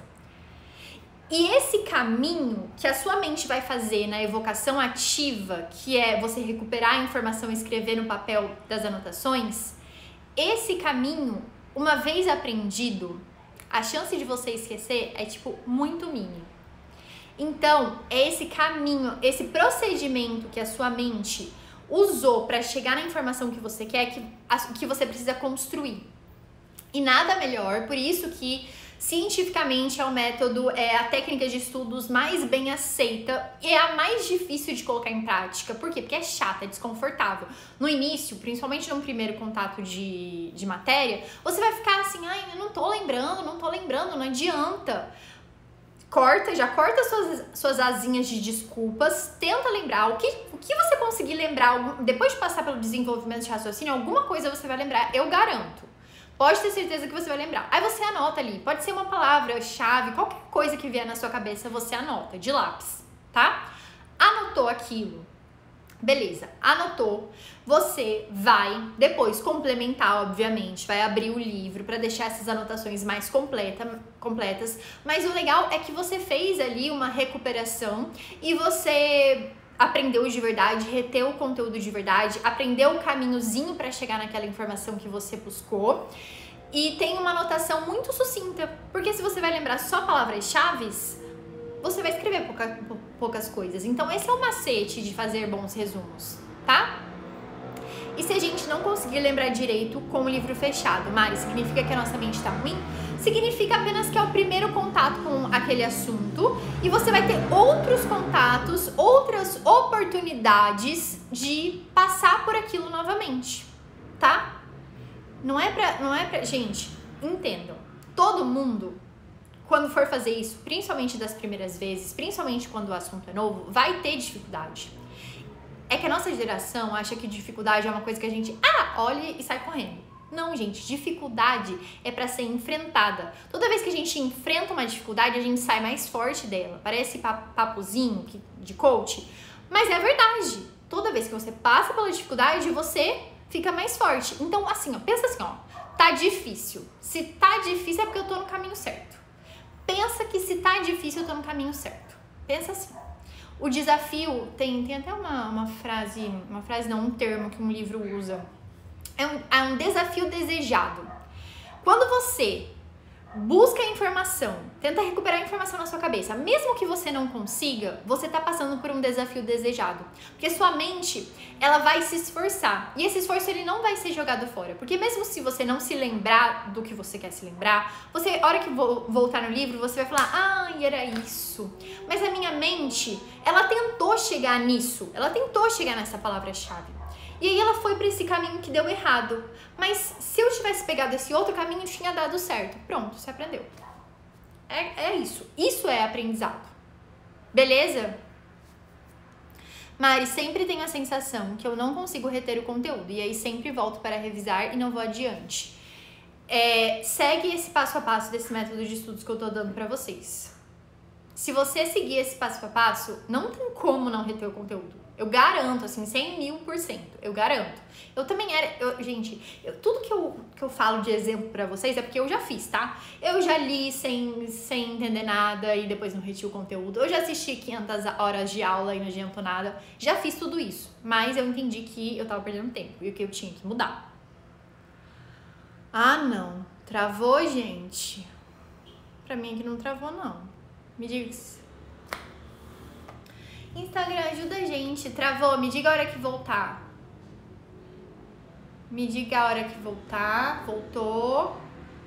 E esse caminho que a sua mente vai fazer na evocação ativa, que é você recuperar a informação e escrever no papel das anotações, esse caminho, uma vez aprendido, a chance de você esquecer é tipo muito mínima. Então, é esse caminho, esse procedimento que a sua mente usou para chegar na informação que você quer, que você precisa construir. E nada melhor, por isso que cientificamente é o método, é a técnica de estudos mais bem aceita e é a mais difícil de colocar em prática. Por quê? Porque é chata, é desconfortável. No início, principalmente no primeiro contato de matéria, você vai ficar assim, ai, eu não tô lembrando, não adianta. Já corta suas asinhas de desculpas, tenta lembrar o que você conseguir lembrar, depois de passar pelo desenvolvimento de raciocínio, alguma coisa você vai lembrar, eu garanto. Pode ter certeza que você vai lembrar. Aí você anota ali, pode ser uma palavra-chave, qualquer coisa que vier na sua cabeça, você anota, de lápis, tá? Anotou aquilo. Beleza, anotou, você vai depois complementar, obviamente, vai abrir o livro para deixar essas anotações mais completas, mas o legal é que você fez ali uma recuperação e você aprendeu de verdade, reteu o conteúdo de verdade, aprendeu o caminhozinho para chegar naquela informação que você buscou e tem uma anotação muito sucinta, porque se você vai lembrar só palavras-chave, você vai escrever poucas coisas. Então, esse é o macete de fazer bons resumos, tá? E se a gente não conseguir lembrar direito com o livro fechado, Mari, significa que a nossa mente tá ruim? Significa apenas que é o primeiro contato com aquele assunto e você vai ter outros contatos, outras oportunidades de passar por aquilo novamente, tá? Não é pra... Gente, entendam. Todo mundo, quando for fazer isso, principalmente das primeiras vezes, principalmente quando o assunto é novo, vai ter dificuldade. É que a nossa geração acha que dificuldade é uma coisa que a gente olha e sai correndo. Não, gente, dificuldade é pra ser enfrentada. Toda vez que a gente enfrenta uma dificuldade, a gente sai mais forte dela. Parece papozinho de coach, mas é verdade. Toda vez que você passa pela dificuldade, você fica mais forte. Então, assim, ó, pensa assim, ó, tá difícil. Se tá difícil é porque eu tô no caminho certo. Pensa que se tá difícil, eu tô no caminho certo. Pensa assim. O desafio, tem até uma frase não, um termo que um livro usa. É um desafio desejado. Quando você Busca a informação, tenta recuperar a informação na sua cabeça. Mesmo que você não consiga, você tá passando por um desafio desejado. Porque sua mente, ela vai se esforçar. E esse esforço, ele não vai ser jogado fora. Porque mesmo se você não se lembrar do que você quer se lembrar, você, a hora que voltar no livro, você vai falar, ah, era isso. Mas a minha mente, ela tentou chegar nisso. Ela tentou chegar nessa palavra-chave. E aí ela foi para esse caminho que deu errado. Mas se eu tivesse pegado esse outro caminho, tinha dado certo. Pronto, você aprendeu. É isso. Isso é aprendizado. Beleza? Mari, sempre tenho a sensação que eu não consigo reter o conteúdo. E aí sempre volto para revisar e não vou adiante. Segue esse passo a passo desse método de estudos que eu tô dando para vocês. Se você seguir esse passo a passo, não tem como não reter o conteúdo. Eu garanto, assim, 100.000%. Eu garanto. Eu também era... Gente, tudo que eu falo de exemplo pra vocês é porque eu já fiz, tá? Eu já li sem entender nada e depois não reti o conteúdo. Eu já assisti 500 horas de aula e não adiantou nada. Já fiz tudo isso. Mas eu entendi que eu tava perdendo tempo e que eu tinha que mudar. Ah, não. Travou, gente? Pra mim aqui não travou, não. Me diga... Instagram, ajuda a gente. Travou, me diga a hora que voltar. Me diga a hora que voltar. Voltou.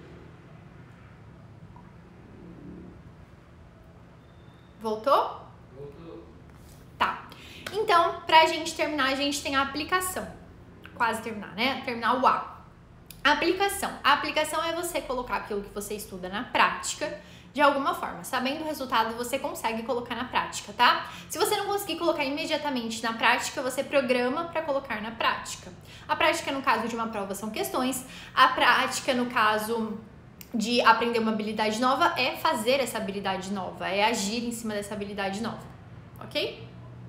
Voltou? Voltou. Tá. Então, pra gente terminar, a gente tem a aplicação. Quase terminar, né? Terminar o A. Aplicação. A aplicação é você colocar aquilo que você estuda na prática de alguma forma. Sabendo o resultado, você consegue colocar na prática, tá? Se você não conseguir colocar imediatamente na prática, você programa para colocar na prática. A prática, no caso de uma prova, são questões. A prática, no caso de aprender uma habilidade nova, é fazer essa habilidade nova, é agir em cima dessa habilidade nova, ok?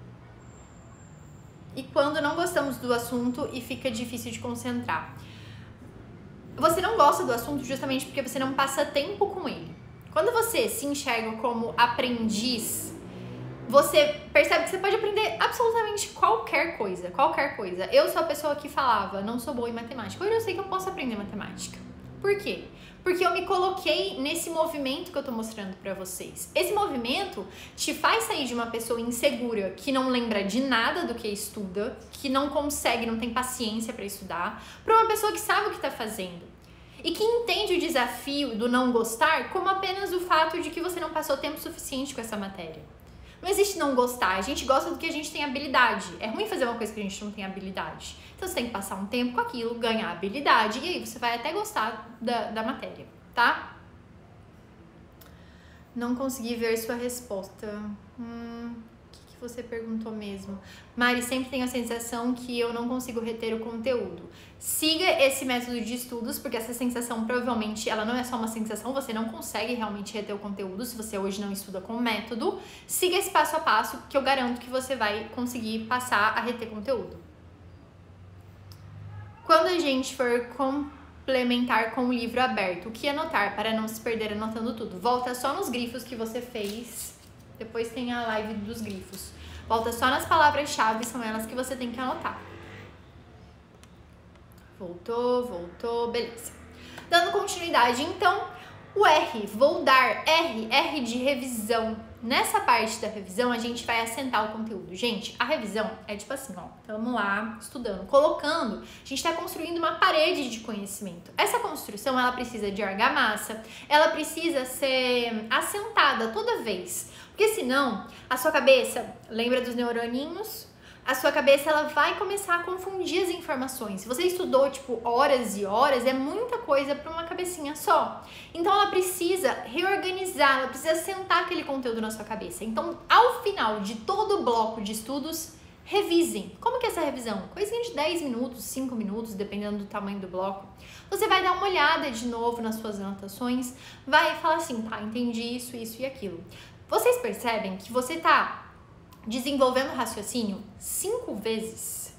E quando não gostamos do assunto e fica difícil de concentrar. Você não gosta do assunto justamente porque você não passa tempo com ele. Quando você se enxerga como aprendiz, você percebe que você pode aprender absolutamente qualquer coisa, qualquer coisa. Eu sou a pessoa que falava, não sou boa em matemática. Hoje eu sei que eu posso aprender matemática. Por quê? Porque eu me coloquei nesse movimento que eu tô mostrando pra vocês. Esse movimento te faz sair de uma pessoa insegura, que não lembra de nada do que estuda, que não consegue, não tem paciência pra estudar, pra uma pessoa que sabe o que tá fazendo. E que entende o desafio do não gostar como apenas o fato de que você não passou tempo suficiente com essa matéria. Não existe não gostar, a gente gosta do que a gente tem habilidade. É ruim fazer uma coisa que a gente não tem habilidade. Então você tem que passar um tempo com aquilo, ganhar habilidade, e aí você vai até gostar da matéria, tá? Não consegui ver sua resposta. O que você perguntou mesmo? Mari, sempre tenho a sensação que eu não consigo reter o conteúdo. Siga esse método de estudos, porque essa sensação provavelmente ela não é só uma sensação, você não consegue realmente reter o conteúdo se você hoje não estuda com método. Siga esse passo a passo que eu garanto que você vai conseguir passar a reter conteúdo. Quando a gente for complementar com o livro aberto, o que anotar para não se perder anotando tudo? Volta só nos grifos que você fez. Depois tem a live dos grifos. Volta só nas palavras-chave, são elas que você tem que anotar. Voltou, beleza. Dando continuidade, então, o R, vou dar R de revisão. Nessa parte da revisão, a gente vai assentar o conteúdo. Gente, a revisão é tipo assim, ó, tamo lá estudando, colocando, a gente tá construindo uma parede de conhecimento. Essa construção, ela precisa de argamassa, ela precisa ser assentada toda vez. Porque senão, a sua cabeça, lembra dos neuroninhos? A sua cabeça, ela vai começar a confundir as informações. Se você estudou, tipo, horas e horas, é muita coisa para uma cabecinha só. Então, ela precisa reorganizar, ela precisa sentar aquele conteúdo na sua cabeça. Então, ao final de todo o bloco de estudos, revisem. Como que é essa revisão? Coisinha de 10 minutos, 5 minutos, dependendo do tamanho do bloco. Você vai dar uma olhada de novo nas suas anotações, vai falar assim, tá, entendi isso, isso e aquilo. Vocês percebem que você tá desenvolvendo raciocínio 5 vezes?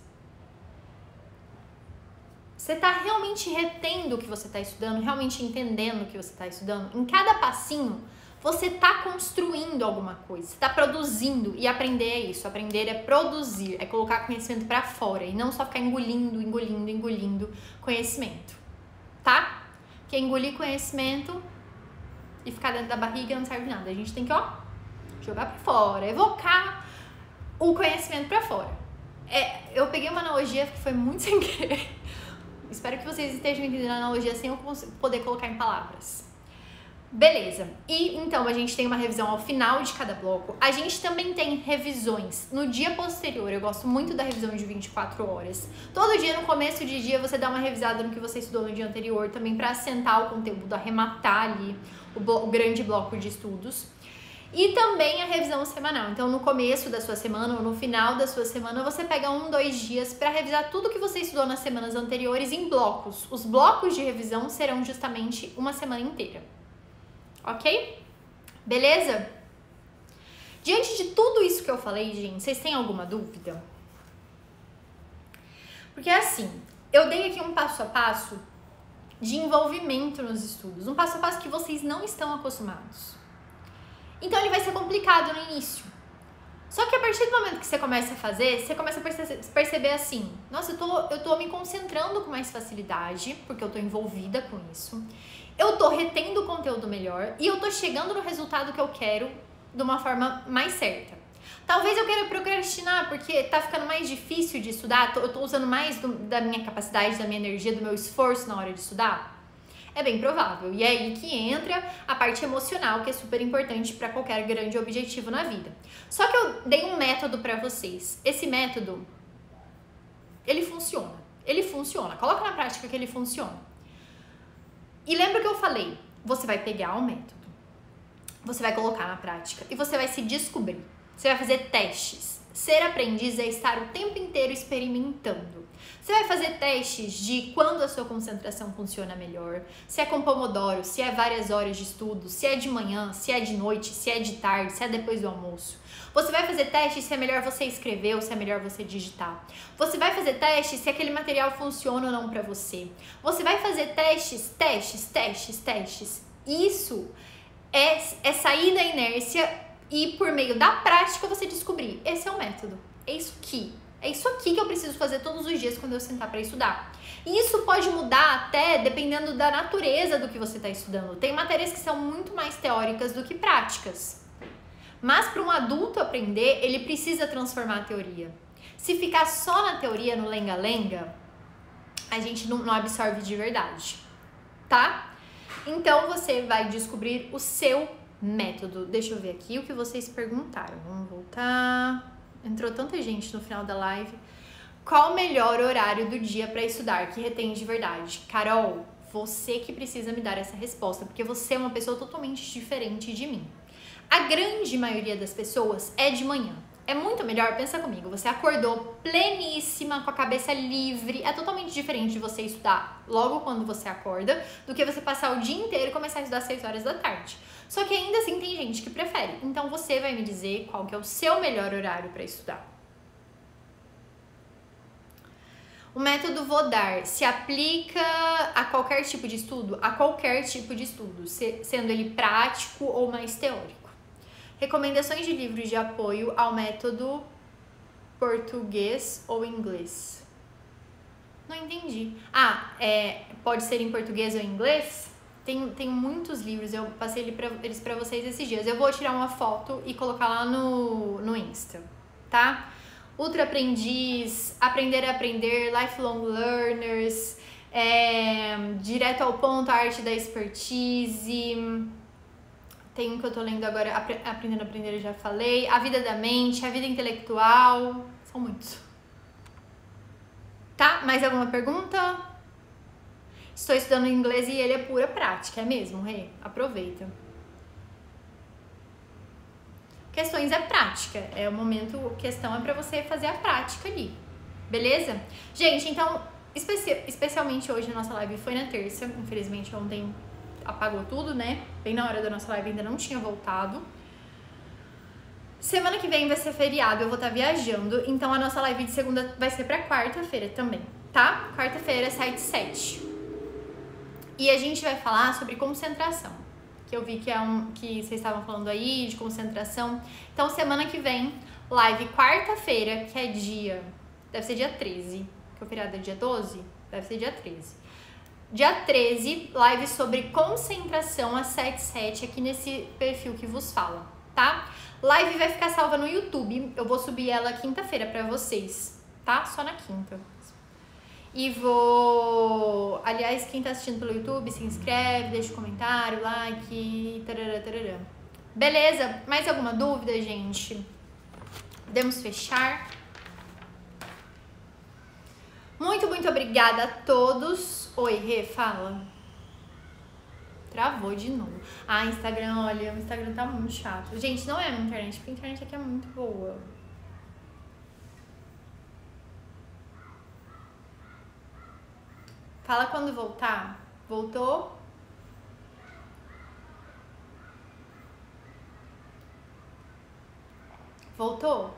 Você tá realmente retendo o que você tá estudando, realmente entendendo o que você tá estudando? Em cada passinho, você tá construindo alguma coisa, você tá produzindo. E aprender é isso, aprender é produzir, é colocar conhecimento pra fora e não só ficar engolindo conhecimento, tá? Porque engolir conhecimento e ficar dentro da barriga não serve de nada. A gente tem que, ó, jogar pra fora, evocar o conhecimento pra fora. Eu peguei uma analogia que foi muito sem querer. Espero que vocês estejam entendendo a analogia sem eu poder colocar em palavras. Beleza, e então a gente tem uma revisão ao final de cada bloco. A gente também tem revisões no dia posterior. Eu gosto muito da revisão de 24 horas. Todo dia, no começo de dia, você dá uma revisada no que você estudou no dia anterior, também para assentar o conteúdo, arrematar ali o grande bloco de estudos. E também a revisão semanal. Então, no começo da sua semana ou no final da sua semana, você pega 1, 2 dias para revisar tudo que você estudou nas semanas anteriores em blocos. Os blocos de revisão serão justamente uma semana inteira. Ok? Beleza? Diante de tudo isso que eu falei, gente, vocês têm alguma dúvida? Porque assim, eu dei aqui um passo a passo de envolvimento nos estudos. Um passo a passo que vocês não estão acostumados. Então ele vai ser complicado no início. Só que a partir do momento que você começa a fazer, você começa a perceber assim, nossa, eu tô me concentrando com mais facilidade, porque eu tô envolvida com isso. Eu tô retendo o conteúdo melhor e eu tô chegando no resultado que eu quero de uma forma mais certa. Talvez eu queira procrastinar, porque tá ficando mais difícil de estudar, eu tô usando mais da minha capacidade, da minha energia, do meu esforço na hora de estudar. É bem provável. E é aí que entra a parte emocional, que é super importante para qualquer grande objetivo na vida. Só que eu dei um método para vocês. Esse método, ele funciona. Ele funciona. Coloca na prática que ele funciona. E lembra que eu falei, você vai pegar o método, você vai colocar na prática e você vai se descobrir. Você vai fazer testes. Ser aprendiz é estar o tempo inteiro experimentando. Você vai fazer testes de quando a sua concentração funciona melhor, se é com Pomodoro, se é várias horas de estudo, se é de manhã, se é de noite, se é de tarde, se é depois do almoço. Você vai fazer testes se é melhor você escrever ou se é melhor você digitar. Você vai fazer testes se aquele material funciona ou não para você. Você vai fazer testes. Isso é sair da inércia e por meio da prática você descobrir. Esse é o método. É isso aqui que eu preciso fazer todos os dias quando eu sentar para estudar. E isso pode mudar até dependendo da natureza do que você está estudando. Tem matérias que são muito mais teóricas do que práticas. Mas para um adulto aprender, ele precisa transformar a teoria. Se ficar só na teoria, no lenga-lenga, a gente não absorve de verdade, tá? Então você vai descobrir o seu método. Deixa eu ver aqui o que vocês perguntaram. Vamos voltar. Entrou tanta gente no final da live. Qual o melhor horário do dia para estudar que retém de verdade? Carol, você que precisa me dar essa resposta, porque você é uma pessoa totalmente diferente de mim. A grande maioria das pessoas é de manhã. É muito melhor, pensa comigo, você acordou pleníssima, com a cabeça livre. É totalmente diferente de você estudar logo quando você acorda, do que você passar o dia inteiro e começar a estudar às 6 horas da tarde. Só que ainda assim tem gente que prefere. Então você vai me dizer qual que é o seu melhor horário para estudar. O método Vodar se aplica a qualquer tipo de estudo? A qualquer tipo de estudo, sendo ele prático ou mais teórico. Recomendações de livros de apoio ao método português ou inglês? Não entendi. Pode ser em português ou em inglês? Tem muitos livros, eu passei eles pra vocês esses dias. Eu vou tirar uma foto e colocar lá no Insta, tá? Ultra Aprendiz, Aprender a Aprender, Lifelong Learners, Direto ao Ponto, a Arte da Expertise. Tem um que eu tô lendo agora, Aprendendo a Aprender, eu já falei. A Vida da Mente, A Vida Intelectual. São muitos. Tá? Mais alguma pergunta? Estou estudando inglês e ele é pura prática, é mesmo, Rê? Aproveita. Questões é prática, é o momento, questão é pra você fazer a prática ali, beleza? Gente, então, especialmente hoje a nossa live foi na terça, infelizmente ontem apagou tudo, né? Bem na hora da nossa live ainda não tinha voltado. Semana que vem vai ser feriado, eu vou estar viajando, então a nossa live de segunda vai ser pra quarta-feira também, tá? Quarta-feira, site 7. E a gente vai falar sobre concentração, que eu vi que vocês estavam falando aí de concentração. Então, semana que vem, live quarta-feira, que é deve ser dia 13, que o feriado é dia 12, deve ser dia 13. Dia 13, live sobre concentração às 7h07 aqui nesse perfil que vos fala, tá? Live vai ficar salva no YouTube, eu vou subir ela quinta-feira pra vocês, tá? Só na quinta. E vou... Aliás, quem tá assistindo pelo YouTube, se inscreve, deixa um comentário, like, tarará, tarará. Beleza? Mais alguma dúvida, gente? Podemos fechar? Muito obrigada a todos. Oi, Rê, fala. Travou de novo. Ah, Instagram, olha, o Instagram tá muito chato. Gente, não é a minha internet, porque a internet aqui é muito boa. Fala quando voltar. Voltou? Voltou?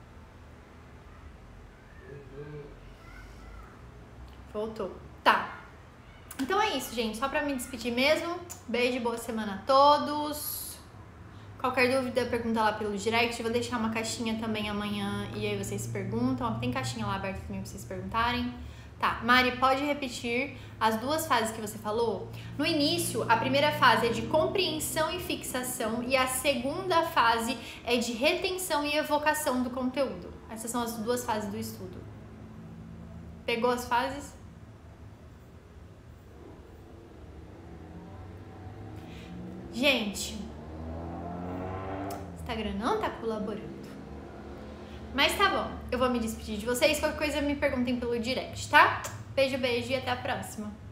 Voltou. Tá. Então é isso, gente. Só pra me despedir mesmo. Beijo e boa semana a todos. Qualquer dúvida, pergunta lá pelo direct. Eu vou deixar uma caixinha também amanhã e aí vocês perguntam. Tem caixinha lá aberta também pra vocês perguntarem. Tá, Mari, pode repetir as duas fases que você falou? No início, a primeira fase é de compreensão e fixação e a segunda fase é de retenção e evocação do conteúdo. Essas são as duas fases do estudo. Pegou as fases? Gente, o Instagram não tá colaborando. Mas tá bom, eu vou me despedir de vocês. Qualquer coisa me perguntem pelo direct, tá? Beijo, beijo e até a próxima.